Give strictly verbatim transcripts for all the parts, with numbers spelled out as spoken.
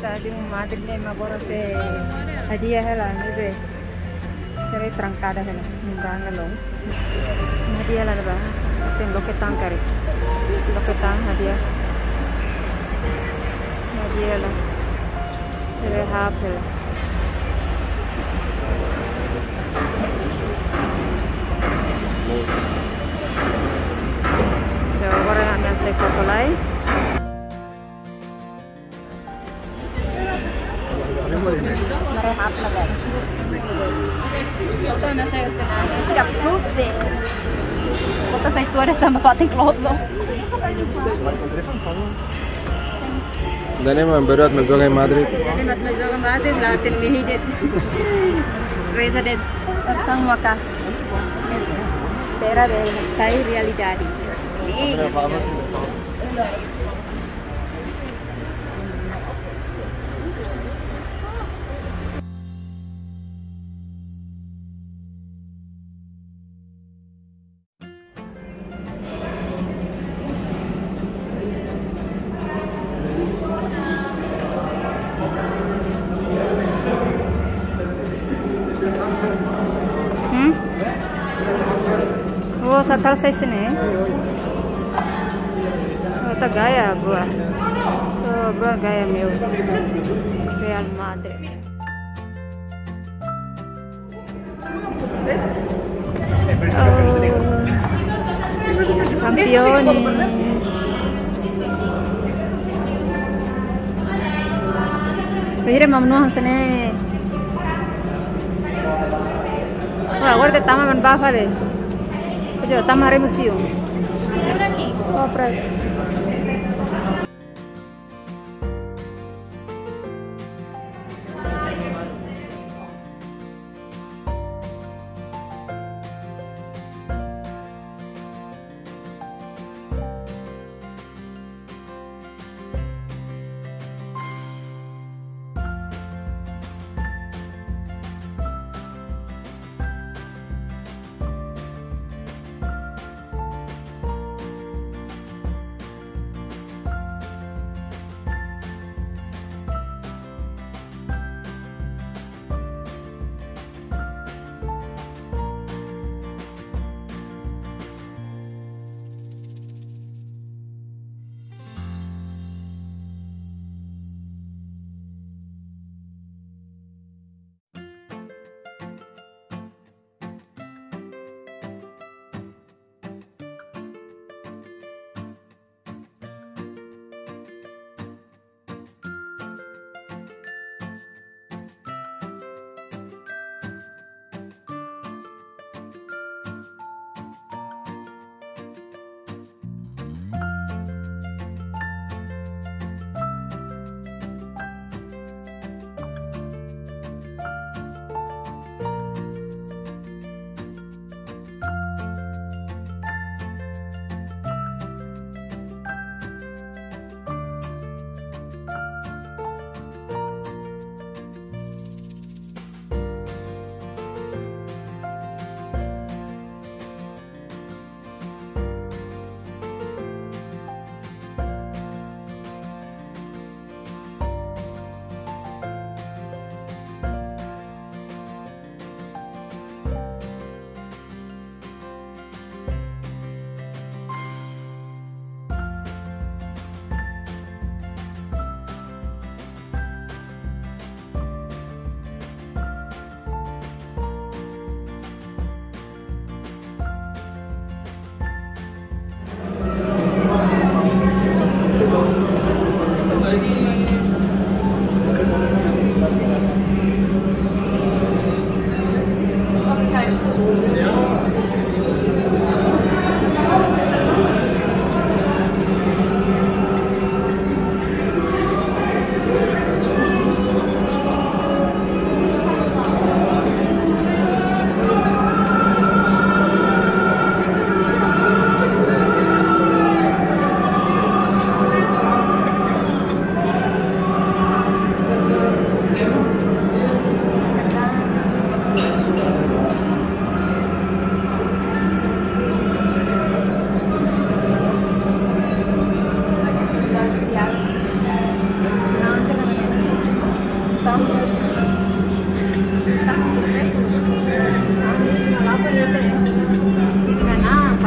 tadi Madrid ne magora se hadiah hela nibe tere trancada hela ninganga long hadiah la ba ten lo que tan kare lo que tan hadiah hadiah la tere half hela so ahora kami hace foto lain. Merehap lagi. Foto na saya tenang. Siap klub deh. Foto saya itu ada tambah pating klub loh. Dane man berat mezoga Madrid. Dane mat mezoga Madrid latin mihidit. Reza det sang wakas. Tera be sai realidade. Nih. Oh, satal saya sini. Oh, tak gaya buah. So, buah gaya meu. Real Madrid. Oh, campioni. Pihire mamnu hasne. Wah, agora tama man bafare. Yo, estamos a remoción. Oh,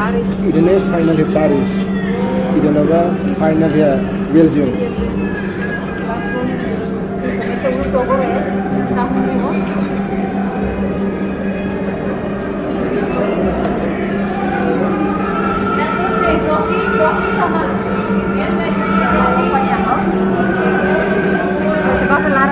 Paris. Idene final di Paris. Idene apa final ya Belgium. Langsung di komisi untuk Korea. Kamu nih kok. Trofi, trofi sama. Pokoknya kok. Coba pelarang.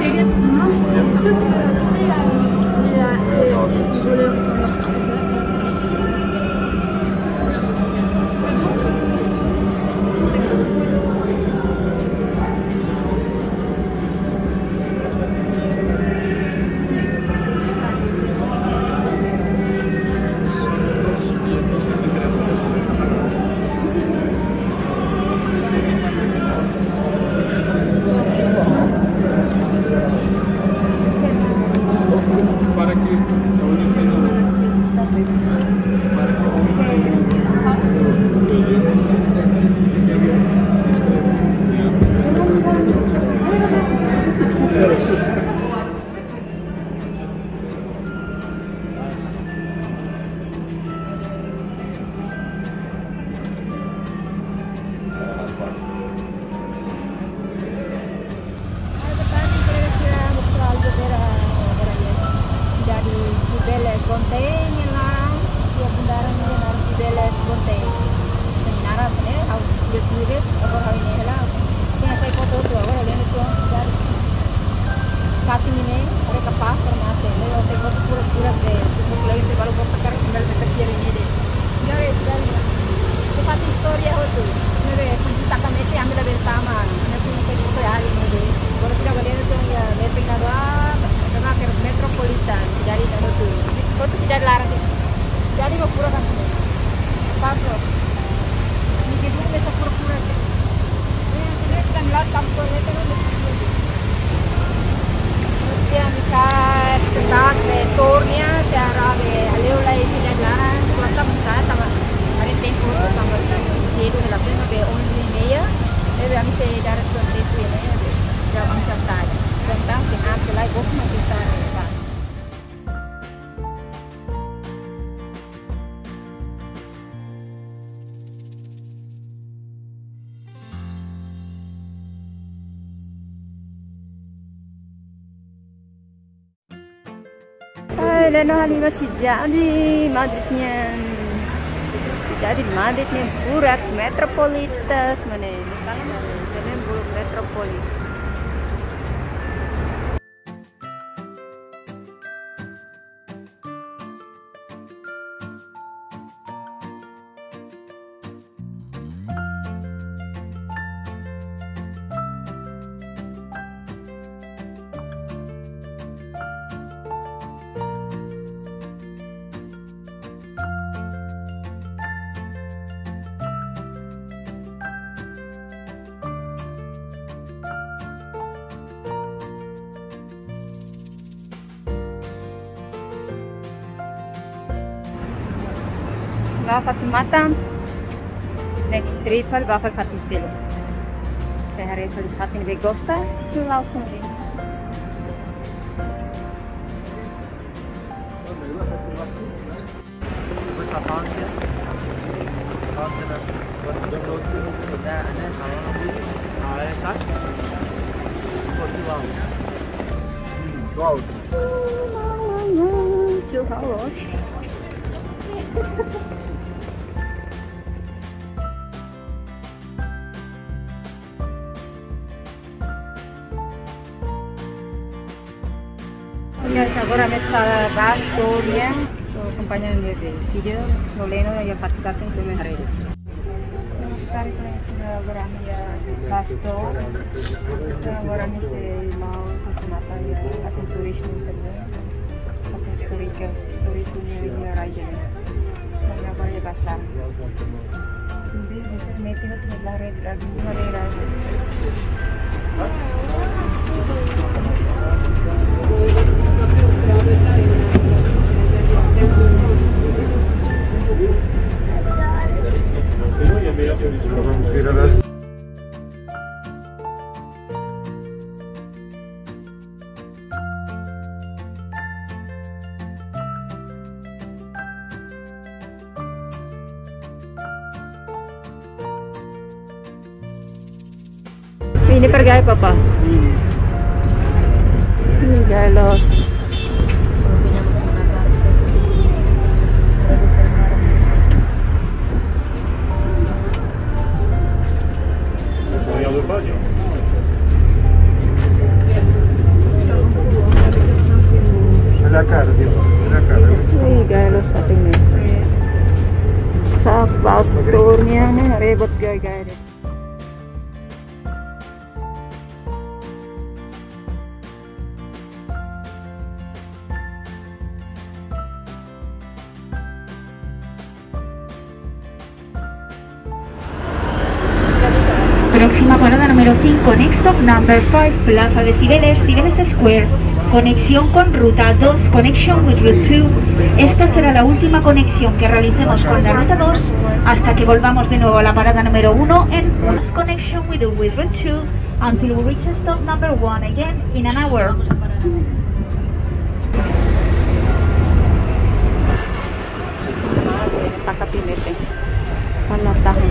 Leno Halimah sudah di Madridnya, sudah di Madridnya Burak Metropolitas mana? Ini Burak Metropolis. Bafa Sumatang, next trip al Bafa Fatiselo. Saya hari ini Fatin Begosta, Sulau Kuning. Wow. Guys, agora mezza bastoria, so compagno di video, voleno ya patikatin come harede. Cari con agora mia basto, agora mi se mau kasmata ya atin turismo sebe. Atin storica, storico ni raja. Agora agora ya basta. Hindi bisa meeting at maglare lagi marera. Ini per gaya papà. Ini gaya los. La cara, Dios, la cara. Ini gaya los ating nih. Sa bus tournya nih ribet gaya-gaya deh. Próxima parada número cinco, next stop number five, Plaza de Cibeles, Cibeles Square. Conexión con ruta dos, connection with route two. Esta será la última conexión que realicemos con la ruta dos hasta que volvamos de nuevo a la parada número uno en last connection with, with route two until we reach stop number one again in an hour. Takapilete. Ano tayo?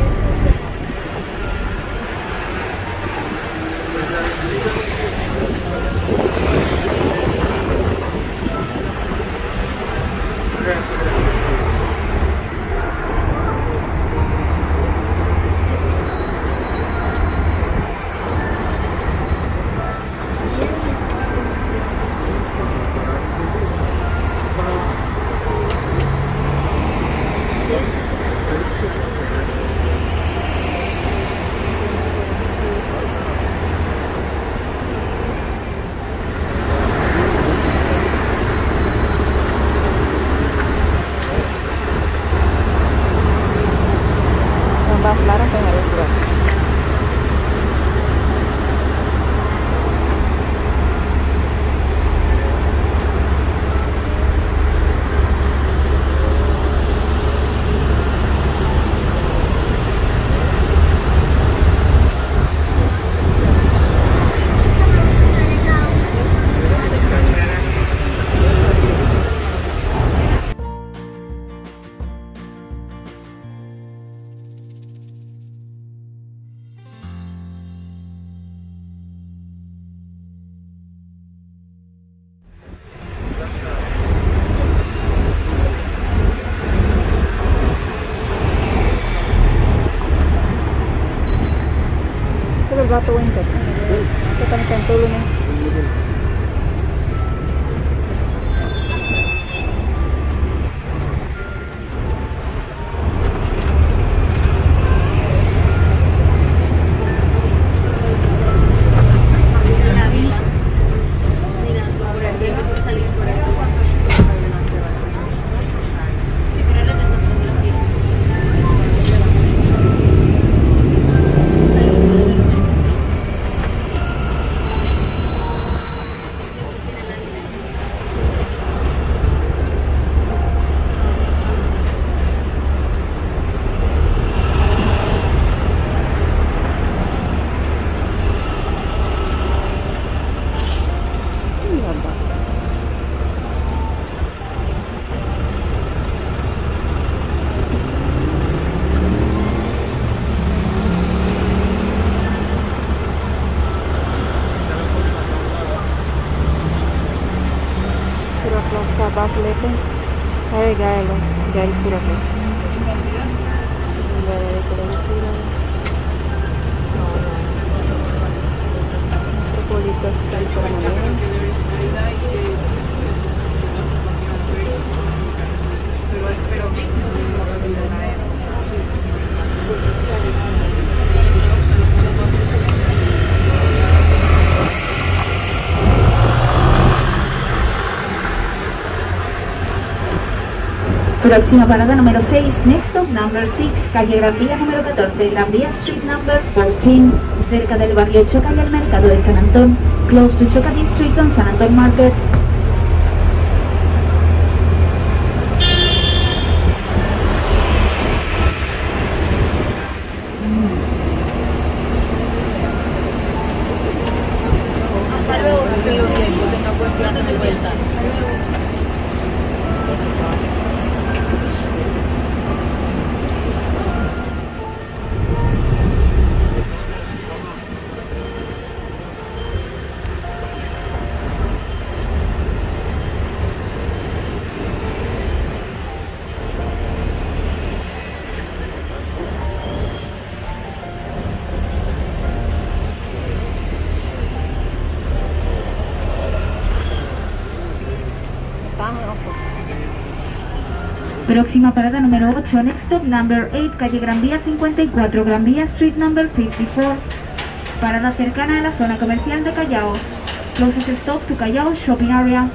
Bahas larang atau nggak ada surat? Batuin ka. Kita kan tulo na. Plaza Baslete. Hay galos, gal pura cosa. Gala de televisión. Tripolitos sal por Próxima parada número seis, next stop number six, calle Gran Vía número catorce, Gran Vía Street number fourteen, cerca del barrio Choca y el mercado de San Antón, close to Choca District and San Antón Market. Hasta luego, que lo tiempo, tenga buen viaje de vuelta. Próxima parada número ocho, next stop number eight, calle Gran Vía cincuenta y cuatro, Gran Vía Street number cincuenta y cuatro. Parada cercana a la zona comercial de Callao. Closest stop to Callao Shopping Area.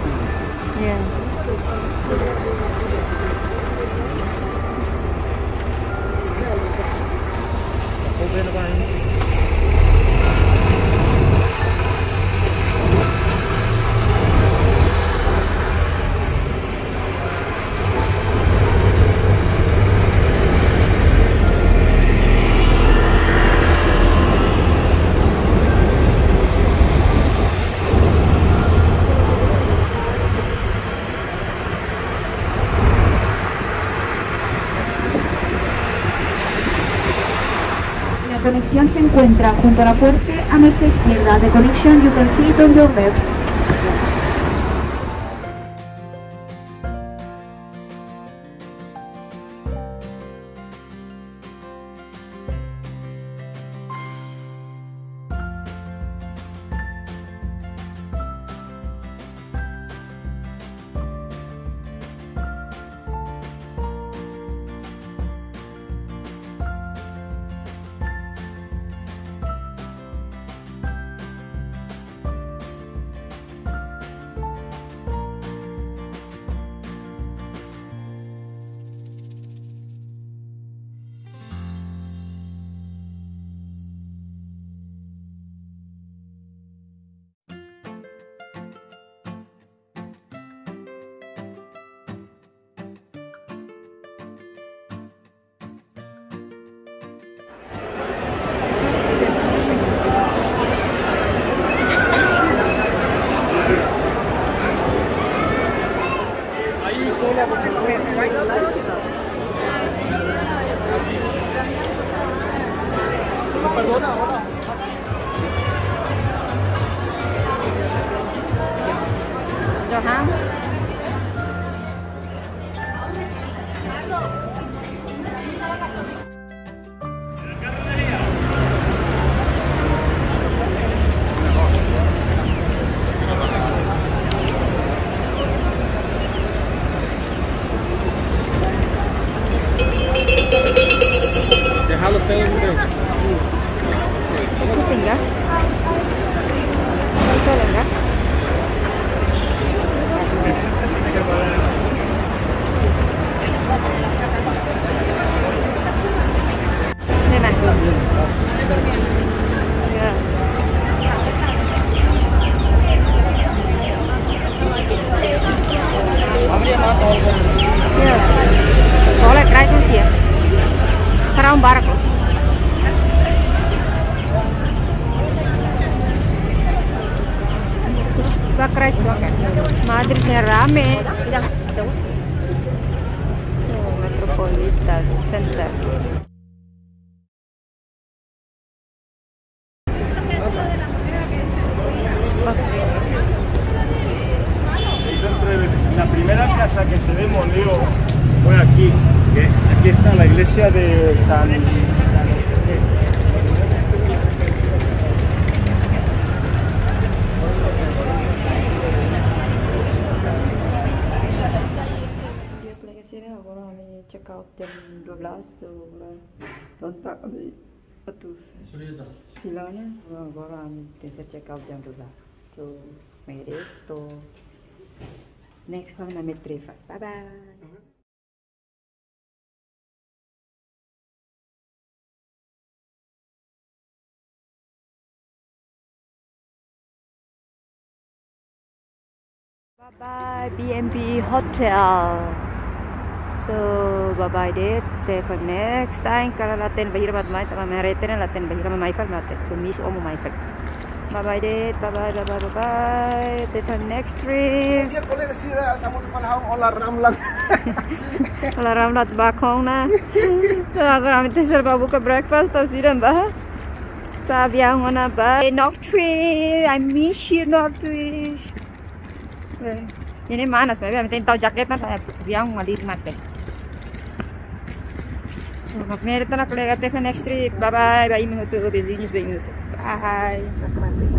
Yeah. Okay na ba yun? La conexión se encuentra junto a la fuerte a nuestra izquierda. The connection you can see it on your left. Johan. Déjalo feo, güey. Ikutin ka? Ito lang ka? Naman. Yeah. Yeah. Boleh try this ya. Sarang barco. Bakrat Madridnya rame. Oh, Metropolitan Center. La primera casa que se demolió fue aquí, que es, aquí está la iglesia de San... Check out jam dua belas so tontak kami atu filanya agora kami bisa check out jam dua belas so mere to next time na metrifa. Bye bye. Bye bye B and B Hotel. So bye bye deh. Till next time kalau laten bahira mat mai tama mereten laten bahira mai fal mate. So miss omo mai fal. Bye bye deh. Bye bye bye bye bye bye. Till next trip. Dia boleh kasi sama tu falhang olah ram lang. Olah ram lat bakong na. So agora kami ter babu ka breakfast tar siram bah. Sabi ang mana ba? North trip. I miss you North trip. Ini mana sebenarnya? Minta tahu jaket na saya biang malit mate. So magmeron na kulega te next trip. Bye bye. Bye minuto. Busy news bye minuto. Bye.